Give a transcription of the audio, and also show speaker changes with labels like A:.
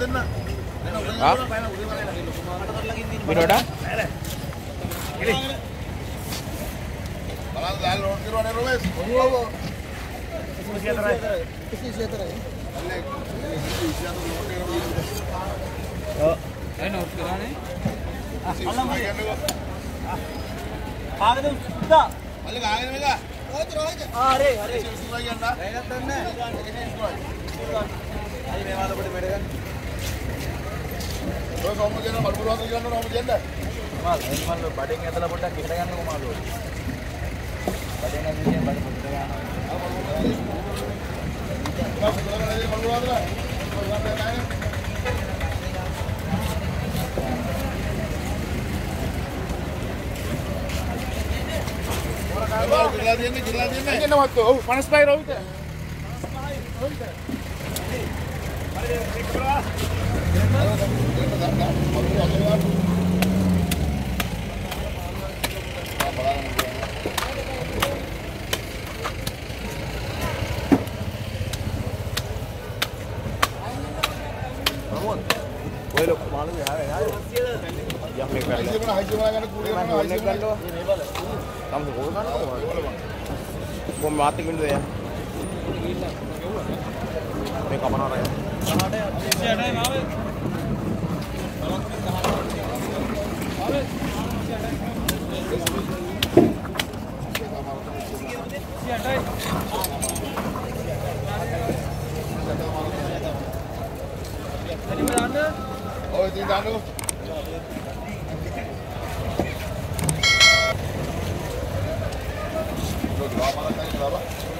A: Ah? Binoda? Ini.
B: Kalau lalu kira ada Robes.
A: Masih ada. Oh, ini note kira nih.
C: ආගද උදා
B: මල්ලි ගාගෙන මේක
C: ආරේ ආරේ
B: සිල්වා කියන්න
C: දැනගත් නැහැ අයි මේ මාළ පොඩි මෙඩ ගන්න
B: ඔය කොම්ම කියන මල්පුරවන්ද කියන්න ඕන ඔබ කියන්න
C: මාළ බඩෙන් ඇදලා පොඩ්ඩක් ඉහට ගන්නකො මාළු බඩෙන් ඇදලා බඩ පොඩ්ඩක් ගන්නවා
B: කියලා දෙන්නේ
A: Ini nama tu. Oh, panas bay roh itu. Boleh lo malu ya. Yang mereka. Kamu boleh kan? Mau mati gitu ya? Ini kapan orang ya?
B: Oh, itu danu. Berapa?